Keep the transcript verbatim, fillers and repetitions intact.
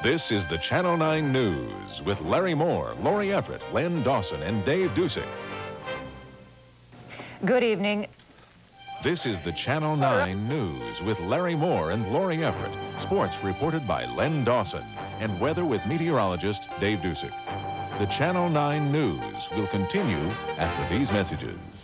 This is the Channel nine News with Larry Moore, Lori Everett, Len Dawson, and Dave Dusick. Good evening. This is the Channel nine News with Larry Moore and Lori Everett. Sports reported by Len Dawson and weather with meteorologist Dave Dusick. The Channel nine News will continue after these messages.